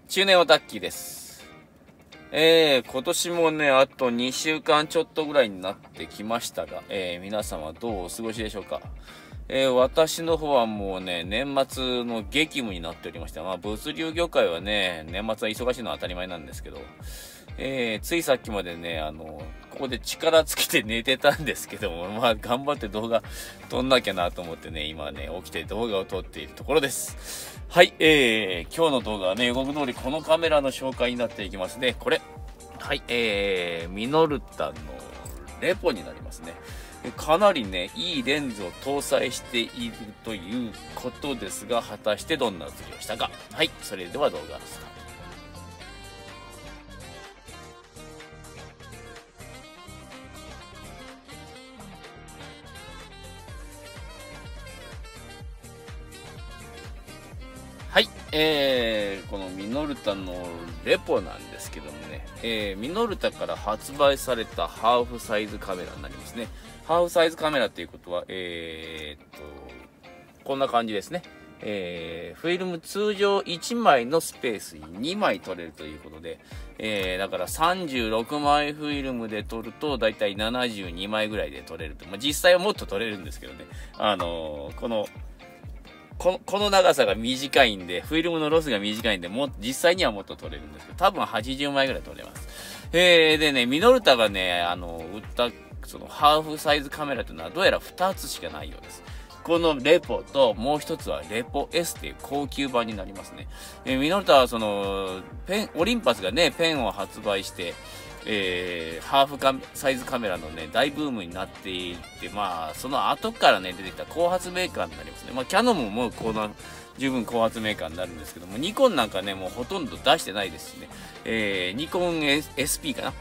中年オタッキーです。今年もね、あと2週間ちょっとぐらいになってきましたが、皆さんはどうお過ごしでしょうか。私の方はもうね、年末の激務になっておりまして、物流業界はね、年末は忙しいのは当たり前なんですけど、ついさっきまでね、ここで力尽きて寝てたんですけども、頑張って動画撮んなきゃなと思ってね、今ね、起きて動画を撮っているところです。はい、今日の動画はね、予告通りこのカメラの紹介になっていきますね。これ。はい、ミノルタのレポになりますね。かなりね、いいレンズを搭載しているということですが、果たしてどんな写りをしたか。はい、それでは動画スタート。はい、このミノルタのレポなんですけどもね、ミノルタから発売されたハーフサイズカメラになりますね。ハーフサイズカメラっていうことは、こんな感じですね。フィルム通常1枚のスペースに2枚撮れるということで、だから36枚フィルムで撮るとだいたい72枚ぐらいで撮れると。実際はもっと撮れるんですけどね。この長さが短いんで、フィルムのロスが短いんで、実際にはもっと撮れるんですけど、多分80枚ぐらい撮れます。でね、ミノルタがね、売った、そのハーフサイズカメラというのはどうやら2つしかないようです。このレポと、もう一つはレポ S っていう高級版になりますね。ミノルタはオリンパスがね、ペンを発売して、ハーフサイズカメラのね、大ブームになっていって、その後からね、出てきた後発メーカーになりますね。キャノンももう十分後発メーカーになるんですけども、ニコンなんかね、もうほとんど出してないですしね。ニコン SP かな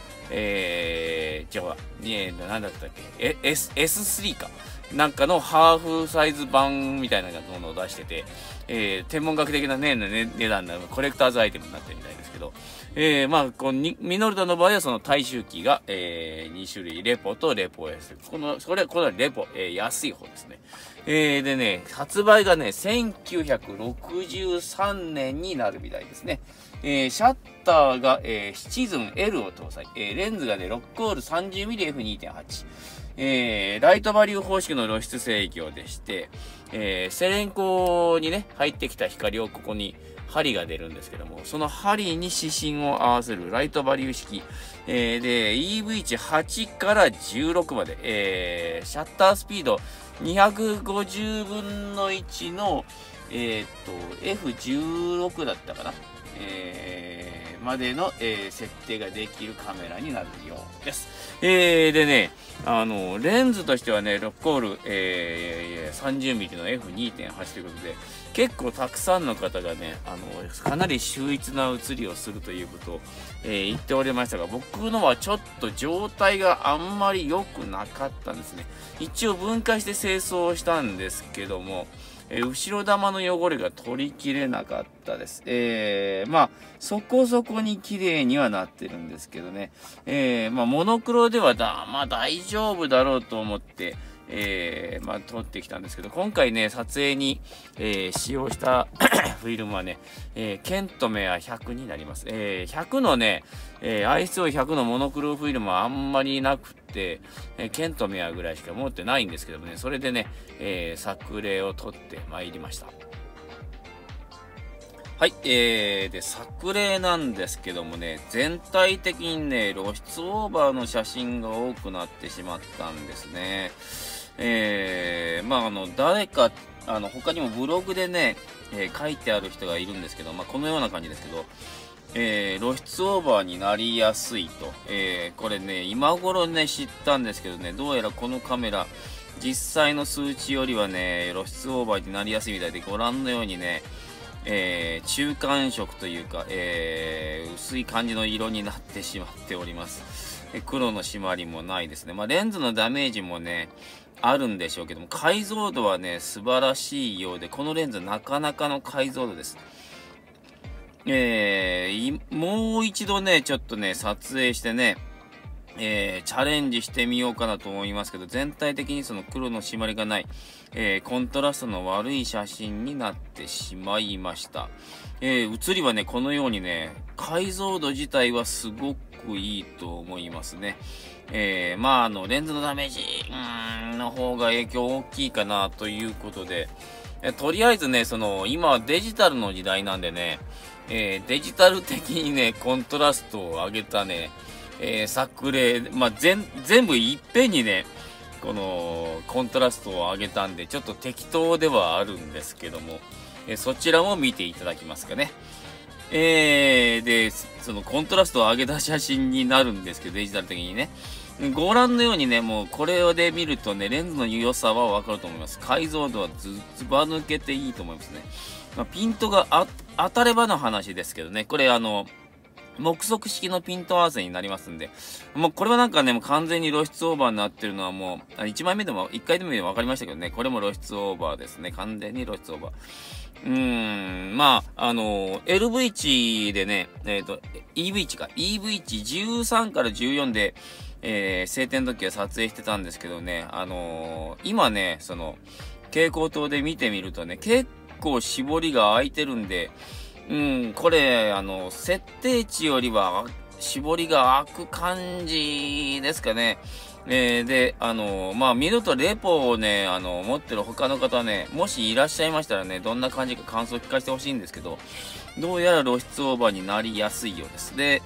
なんだったっけS3 か。なんかのハーフサイズ版みたいなものを出してて、天文学的なね、値段のコレクターズアイテムになってるみたいですけど、ミノルタの場合はその大衆機が、2種類、レポとレポ S。このレポ、安い方ですね。でね、発売がね、1963年になるみたいですね。シャッターが、シチズン L を搭載。レンズがね、ロックオール 30mm F2.8。ライトバリュー方式の露出制御でして、セレンコにね、入ってきた光をここに針が出るんですけども、その針に指針を合わせるライトバリュー式、で、EV 値8から16まで、シャッタースピード250分の1の、F16 だったかな。までの、設定ができるカメラになるようです。でね、レンズとしてはね、ロックオール、30mm の F2.8 ということで、結構たくさんの方がね、かなり秀逸な写りをするということを、言っておりましたが、僕のはちょっと状態があんまり良くなかったんですね。一応分解して清掃したんですけども、後ろ玉の汚れが取りきれなかったです。そこそこに綺麗にはなってるんですけどね。モノクロでは大丈夫だろうと思って、撮ってきたんですけど、今回ね、撮影に、使用したフィルムはね、ケントメア100になります。100のね、ISO100 のモノクロフィルムはあんまりなくて、ケントメアぐらいしか持ってないんですけどもね、それでね、作例を撮ってまいりました。はい、で、作例なんですけどもね、全体的にね、露出オーバーの写真が多くなってしまったんですね。誰か、他にもブログでね、書いてある人がいるんですけど、このような感じですけど、露出オーバーになりやすいと。これね、今頃ね、知ったんですけどね、どうやらこのカメラ、実際の数値よりはね、露出オーバーになりやすいみたいで、ご覧のようにね、中間色というか、薄い感じの色になってしまっております。黒の締まりもないですね。レンズのダメージもね、あるんでしょうけども、解像度はね、素晴らしいようで、このレンズなかなかの解像度です。もう一度ね、ちょっとね、撮影してね、 チャレンジしてみようかなと思いますけど、全体的にその黒の締まりがない、コントラストの悪い写真になってしまいました。写りはね、このようにね、解像度自体はすごくいいと思いますね。レンズのダメージの方が影響大きいかなということで、とりあえずね、今はデジタルの時代なんでね、デジタル的にね、コントラストを上げたね、作例、全部いっぺんにね、このコントラストを上げたんで、ちょっと適当ではあるんですけども、そちらも見ていただきますかね。で、そのコントラストを上げた写真になるんですけど、デジタル的にね。ご覧のようにね、もうこれで見るとね、レンズの良さはわかると思います。解像度はずば抜けていいと思いますね。ピントが当たればの話ですけどね、これ目測式のピント合わせになりますんで、もうこれはなんかね、もう完全に露出オーバーになってるのはもう、1枚目でも、1回でも分かりましたけどね、これも露出オーバーですね。完全に露出オーバー。LV 値でね、EV 値か。EV 値13から14で、晴天時は撮影してたんですけどね、今ね、蛍光灯で見てみるとね、結構絞りが空いてるんで、これ、設定値よりは、絞りが開く感じですかね。で、見るとレポをね、持ってる他の方ね、もしいらっしゃいましたらね、どんな感じか感想を聞かせてほしいんですけど、どうやら露出オーバーになりやすいようです。で、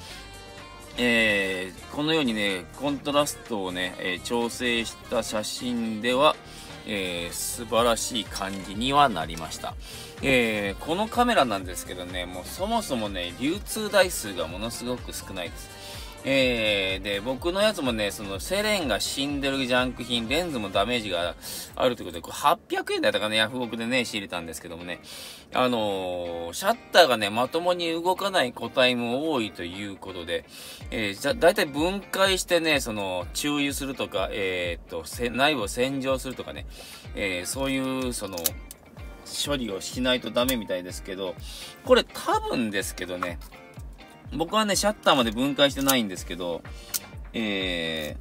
このようにね、コントラストをね、調整した写真では、素晴らしい感じにはなりました。このカメラなんですけどね、もうそもそもね、流通台数がものすごく少ないです。で、僕のやつもね、セレンが死んでるジャンク品、レンズもダメージがあるということで、これ800円だったかね、ヤフオクでね、仕入れたんですけどもね、シャッターがね、まともに動かない個体も多いということで、だいたい分解してね、注油するとか、内部を洗浄するとかね、そういう、処理をしないとダメみたいですけど、これ多分ですけどね、僕はね、シャッターまで分解してないんですけど、レ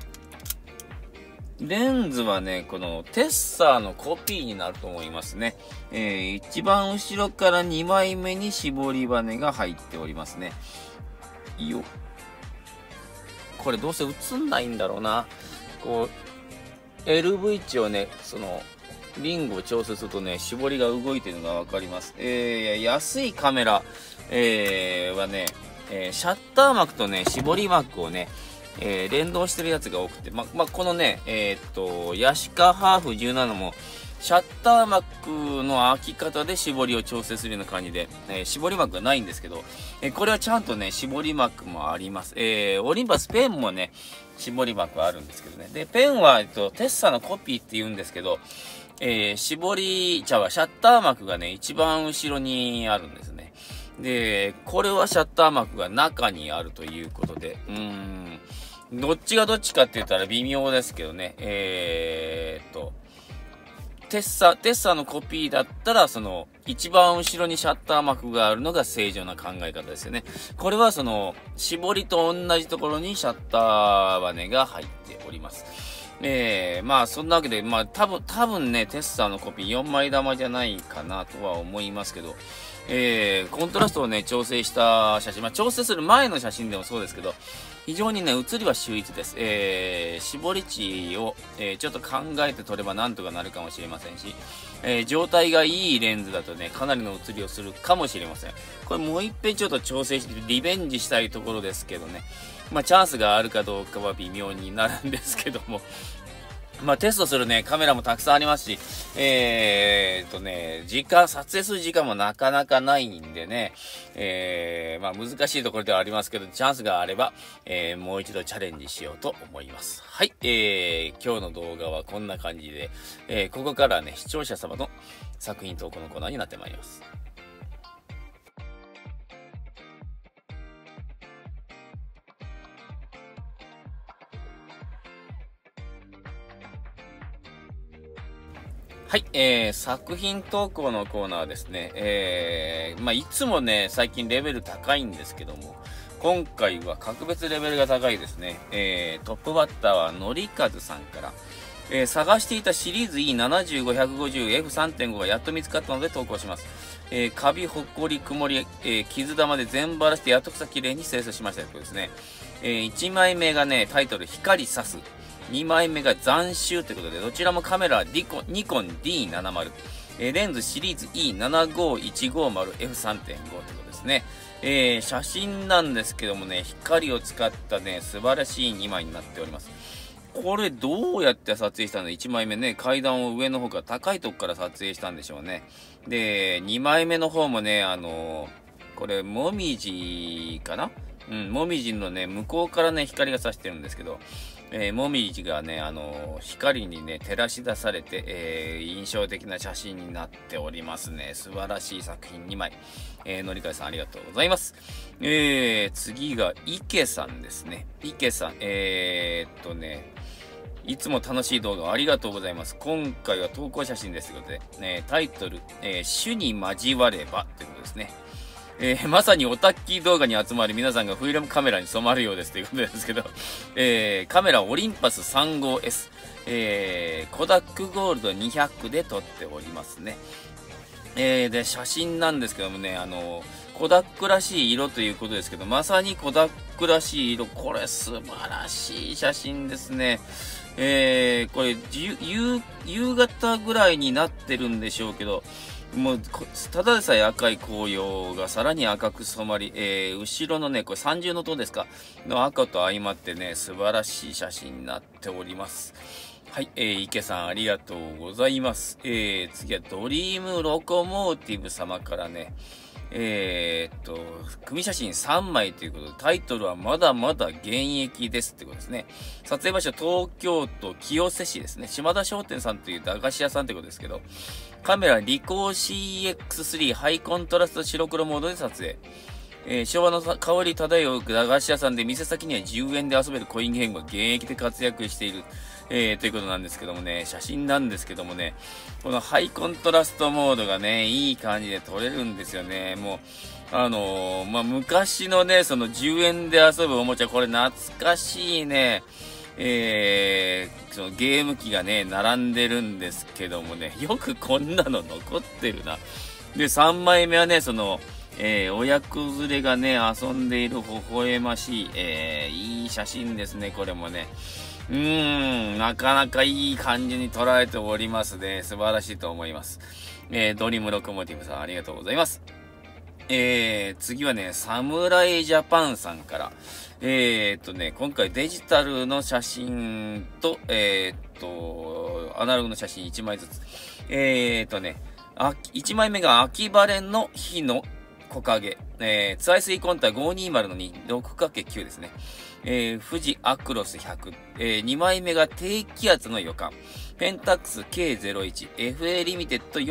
ンズはね、このテッサーのコピーになると思いますね。一番後ろから2枚目に絞り羽が入っておりますね。よ。これどうせ映んないんだろうな。こう、LV 値をね、リングを調整するとね、絞りが動いてるのがわかります。安いカメラ、はね、シャッター膜とね、絞り膜をね、連動してるやつが多くて、このね、ヤシカハーフ17も、シャッター膜の開き方で絞りを調整するような感じで、絞り膜がないんですけど、これはちゃんとね、絞り膜もあります。オリンパスペンもね、絞り膜あるんですけどね。で、ペンは、テッサのコピーって言うんですけど、シャッター膜がね、一番後ろにあるんですね。で、これはシャッター膜が中にあるということで、どっちがどっちかって言ったら微妙ですけどね、テッサのコピーだったら、一番後ろにシャッター膜があるのが正常な考え方ですよね。これは絞りと同じところにシャッターバネが入っております。そんなわけで、多分ね、テッサーのコピー4枚玉じゃないかなとは思いますけど、コントラストをね、調整した写真、調整する前の写真でもそうですけど、非常にね、写りは秀逸です。絞り値を、ちょっと考えて撮ればなんとかなるかもしれませんし、状態がいいレンズだとね、かなりの写りをするかもしれません。これもう一遍ちょっと調整してリベンジしたいところですけどね。チャンスがあるかどうかは微妙になるんですけども。テストするね、カメラもたくさんありますし、撮影する時間もなかなかないんでね、難しいところではありますけど、チャンスがあれば、もう一度チャレンジしようと思います。はい、今日の動画はこんな感じで、ここからはね、視聴者様の作品投稿のコーナーになってまいります。はい、作品投稿のコーナーですね。いつもね、最近レベル高いんですけども、 今回は格別レベルが高いですね。トップバッターはのりかずさんから、探していたシリーズ E75-150F3.5 がやっと見つかったので投稿します。カビ、ほこり、曇り、傷玉で全部荒らしてやっと草きれいに清掃しましたということですね。1枚目がね、タイトル光さす。2枚目が斬集ということで、どちらもカメラはニコン D70。レンズシリーズ E75150F3.5 ということですね。写真なんですけどもね、光を使ったね、素晴らしい2枚になっております。これどうやって撮影したの ?1 枚目ね、階段を上の方から高いとこから撮影したんでしょうね。で、2枚目の方もね、これ、もみじかな？もみじのね、向こうからね、光が差してるんですけど、もみじがね、光にね、照らし出されて、印象的な写真になっておりますね。素晴らしい作品2枚。のりかいさんありがとうございます。次が、池さんですね。池さん、いつも楽しい動画ありがとうございます。今回は投稿写真ですということで、タイトル、種に交わればということですね。まさにオタッキー動画に集まる皆さんがフィルムカメラに染まるようですということですけど、カメラオリンパス 35S、コダックゴールド200で撮っておりますね。で、写真なんですけどもね、コダックらしい色ということですけど、まさにコダックらしい色、これ素晴らしい写真ですね。これ、夕方ぐらいになってるんでしょうけど、もう、ただでさえ赤い紅葉がさらに赤く染まり、後ろのね、これ三重の塔ですかの赤と相まってね、素晴らしい写真になっております。はい、池さんありがとうございます。次はドリームロコモーティブ様からね、組写真3枚ということで、タイトルはまだまだ現役ですってことですね。撮影場所東京都清瀬市ですね。島田商店さんという駄菓子屋さんということですけど、カメラリコー CX3 ハイコントラスト白黒モードで撮影。昭和の香り漂う駄菓子屋さんで店先には10円で遊べるコインゲームが現役で活躍している、ということなんですけどもね、写真なんですけどもね、このハイコントラストモードがね、いい感じで撮れるんですよね。もう、昔のね、その10円で遊ぶおもちゃ、これ懐かしいね、そのゲーム機がね、並んでるんですけどもね、よくこんなの残ってるな。で、3枚目はね、その、親子連れがね、遊んでいる微笑ましい、いい写真ですね、これもね。なかなかいい感じに捉えておりますね。素晴らしいと思います。ドリームロコモティブさんありがとうございます。次はね、サムライジャパンさんから、今回デジタルの写真と、アナログの写真1枚ずつ。1枚目が秋晴れの日の木陰。ツアイスイコンタ 520 の 6×9 ですね。富士アクロス100。2枚目が低気圧の予感。ペンタックス K01。FA リミテッド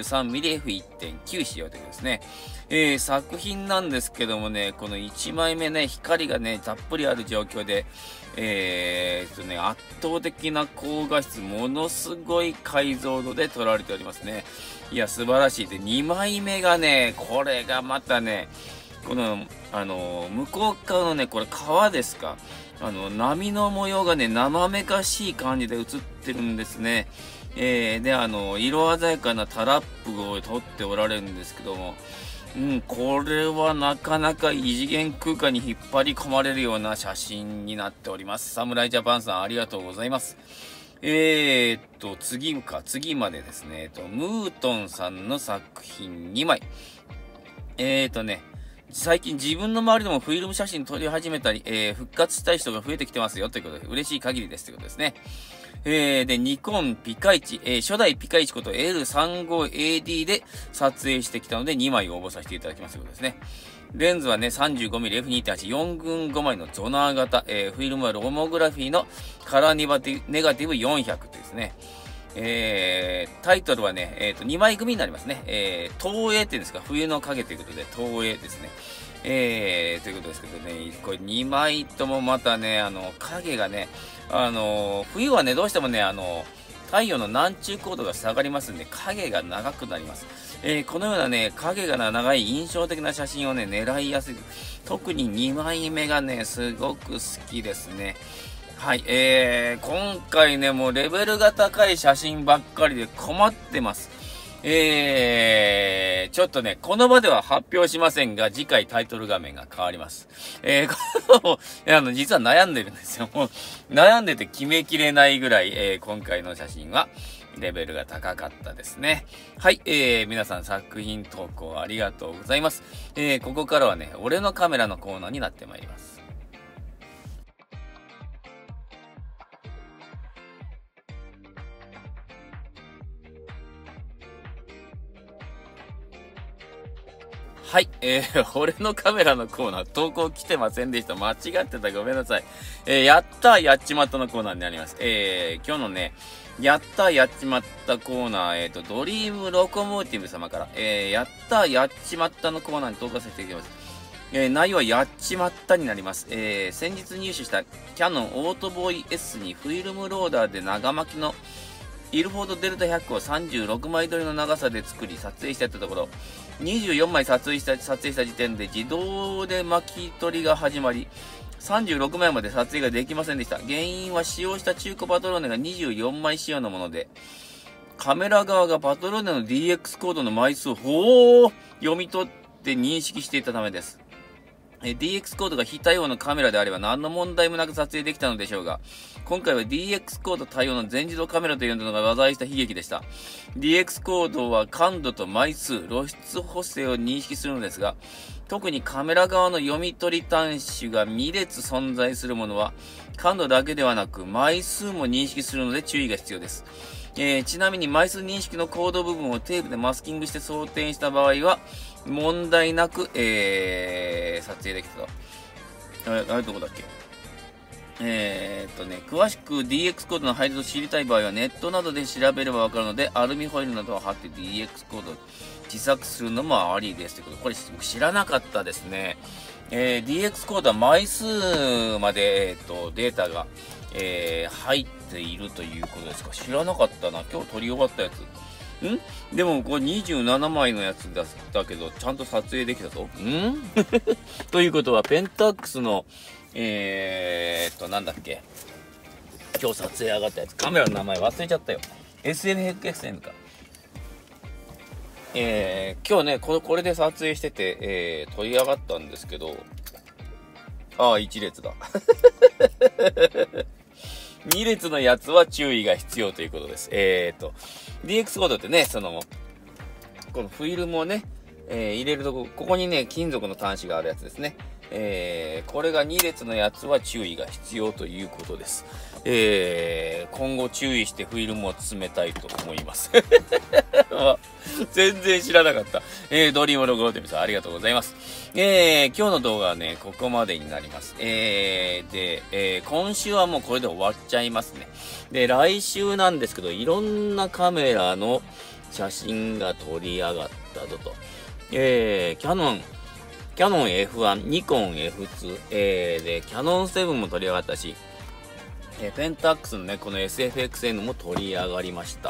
43mmF1.9 仕様ということですね。作品なんですけどもね、この1枚目ね、光がね、たっぷりある状況で、圧倒的な高画質、ものすごい解像度で撮られておりますね。いや、素晴らしい。で、2枚目がね、これがまたね、この、向こう側のね、これ川ですか。波の模様がね、生めかしい感じで映ってるんですね。で、色鮮やかなタラップを撮っておられるんですけども、これはなかなか異次元空間に引っ張り込まれるような写真になっております。サムライジャパンさんありがとうございます。次までですね、ムートンさんの作品2枚。最近自分の周りでもフィルム写真撮り始めたり、復活したい人が増えてきてますよということで、嬉しい限りですということですね。で、ニコンピカイチ、初代ピカイチこと L35AD で撮影してきたので2枚応募させていただきますということですね。レンズはね、35mm F2.8、4群5枚のゾナー型、フィルムはロモグラフィーのカラーネガティブ400というですね。タイトルはね、2枚組になりますね。東映っていうんですか、冬の影ということで、東映ですね。ということですけどね、これ2枚ともまたね、影がね、冬はね、どうしてもね、太陽の南中高度が下がりますんで、影が長くなります。 このようなね、影が長い印象的な写真をね、狙いやすい。特に2枚目がね、すごく好きですね。はい、今回ね、もうレベルが高い写真ばっかりで困ってます。ちょっとね、この場では発表しませんが、次回タイトル画面が変わります。実は悩んでるんですよ。もう悩んでて決めきれないぐらい、今回の写真はレベルが高かったですね。はい、皆さん作品投稿ありがとうございます。ここからはね、俺のカメラのコーナーになってまいります。はい、俺のカメラのコーナー、投稿来てませんでした。間違ってた。ごめんなさい。やっちまったのコーナーになります。今日のね、やっちまったコーナー、ドリームロコモーティブ様から、やっちまったのコーナーに投稿させていただきます。内容はやっちまったになります。先日入手したキャノンオートボーイ S にフィルムローダーで長巻きのイルフォードデルタ100を36枚撮りの長さで作り撮影していったところ、24枚撮影した時点で自動で巻き取りが始まり、36枚まで撮影ができませんでした。原因は使用した中古パトローネが24枚仕様のもので、カメラ側がパトローネの DX コードの枚数を読み取って認識していたためです。DX コードが非対応のカメラであれば何の問題もなく撮影できたのでしょうが、今回は DX コード対応の全自動カメラというのが話題した悲劇でした。DX コードは感度と枚数、露出補正を認識するのですが、特にカメラ側の読み取り端子が2列存在するものは、感度だけではなく枚数も認識するので注意が必要です。ちなみに枚数認識のコード部分をテープでマスキングして装填した場合は、問題なく、撮影できたと。あれどこだっけ？詳しく DX コードの配列を知りたい場合はネットなどで調べればわかるので、アルミホイルなどを貼って DX コードを自作するのもありです。ということで、これ僕知らなかったですね。DX コードは枚数まで、データが、入っているということですか。知らなかったな。今日撮り終わったやつ。でもこれ27枚のやつだけど、ちゃんと撮影できたぞ。ということは、ペンタックスの、なんだっけ。今日撮影上がったやつ。カメラの名前忘れちゃったよ。SFXN か。今日ね、これで撮影してて、撮り上がったんですけど、1列だ。2列のやつは注意が必要ということです。DX コードってね、このフィルムをね、入れるとここにね、金属の端子があるやつですね。これが2列のやつは注意が必要ということです。今後注意してフィルムを詰めたいと思います。全然知らなかった。ドリームロゴテミさんありがとうございます。今日の動画はね、ここまでになります。今週はもうこれで終わっちゃいますね。で、来週なんですけど、いろんなカメラの写真が撮り上がったぞと。キャノン F1、ニコン F2、で、キャノン7も撮り上がったし、ペンタックスのね、この SFXN も取り上がりました。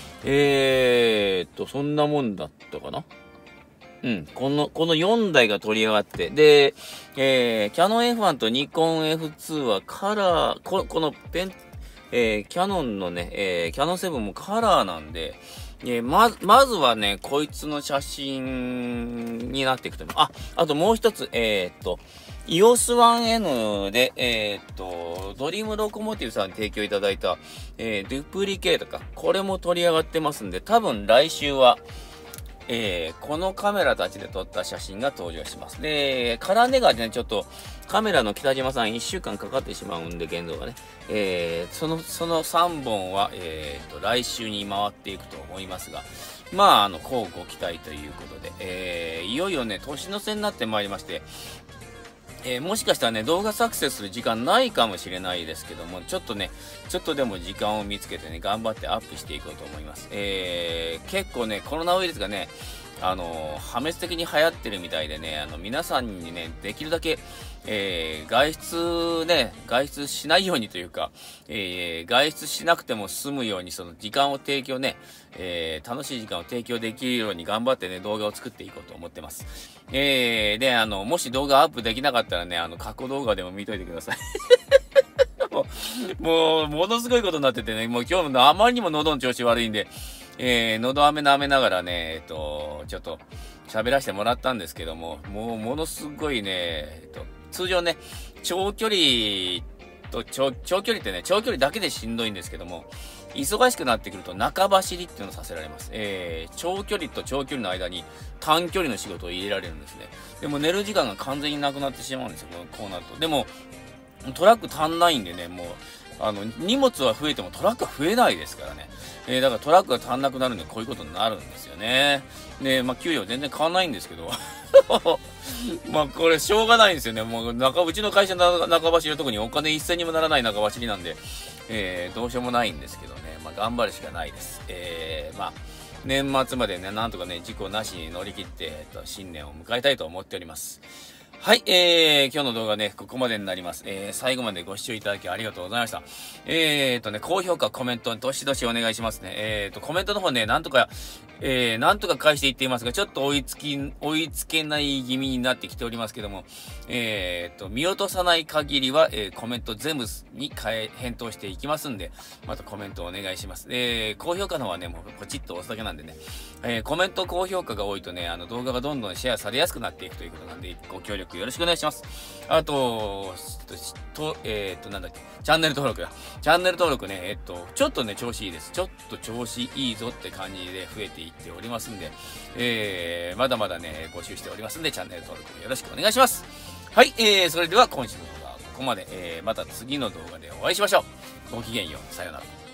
そんなもんだったかな？この4台が取り上がって、で、キャノン F1 とニコン F2 はカラー、このキャノンのね、キャノン7もカラーなんで、まずはね、こいつの写真になっていくと思う。あともう一つ、EOS1N で、ドリームロコモーティブさんに提供いただいた、デュプリケートか。これも取り上がってますんで、多分来週は、このカメラたちで撮った写真が登場します。で、カラーネガでね、ちょっとカメラの北島さん1週間かかってしまうんで、現像がね。その3本は、来週に回っていくと思いますが、こうご期待ということで、いよいよね、年の瀬になってまいりまして、もしかしたらね、動画作成する時間ないかもしれないですけども、ちょっとでも時間を見つけてね、頑張ってアップしていこうと思います。結構ね、コロナウイルスがね、 破滅的に流行ってるみたいでね、皆さんにね、できるだけ、外出しないようにというか、外出しなくても済むように、その時間を提供ね、楽しい時間を提供できるように頑張ってね、動画を作っていこうと思ってます。で、もし動画アップできなかったらね、過去動画でも見といてください。もう、ものすごいことになっててね、もう今日もあまりにも喉の調子悪いんで、喉飴舐めながらね、ちょっと喋らせてもらったんですけども、もうものすごいね、通常ね、長距離ってね、長距離だけでしんどいんですけども、忙しくなってくると中走りっていうのをさせられます。長距離と長距離の間に短距離の仕事を入れられるんですね。でも寝る時間が完全になくなってしまうんですよ、こうなると。でも、トラック足んないんでね、もう、荷物は増えてもトラックは増えないですからね。だからトラックが足んなくなるんで、こういうことになるんですよね。で、給料全然変わんないんですけど。これ、しょうがないんですよね。もう、うちの会社の中走りは特にお金一銭にもならない中走りなんで、どうしようもないんですけどね。頑張るしかないです。年末までね、なんとかね、事故なしに乗り切って、新年を迎えたいと思っております。はい、今日の動画ね、ここまでになります。最後までご視聴いただきありがとうございました。高評価、コメント、どしどしお願いしますね。コメントの方ね、なんとか返していっていますが、ちょっと追いつけない気味になってきておりますけども、見落とさない限りは、コメント全部に返答していきますんで、またコメントお願いします。高評価の方はね、もうポチッと押すだけなんでね、コメント、高評価が多いとね、動画がどんどんシェアされやすくなっていくということなんで、ご協力よろしくお願いします。あと、なんだっけ、チャンネル登録だ。チャンネル登録ね、ちょっとね、調子いいです。ちょっと調子いいぞって感じで増えていっておりますんで、まだまだね、募集しておりますんで、チャンネル登録よろしくお願いします。はい、それでは今週の動画はここまで。また次の動画でお会いしましょう。ごきげんよう。さようなら。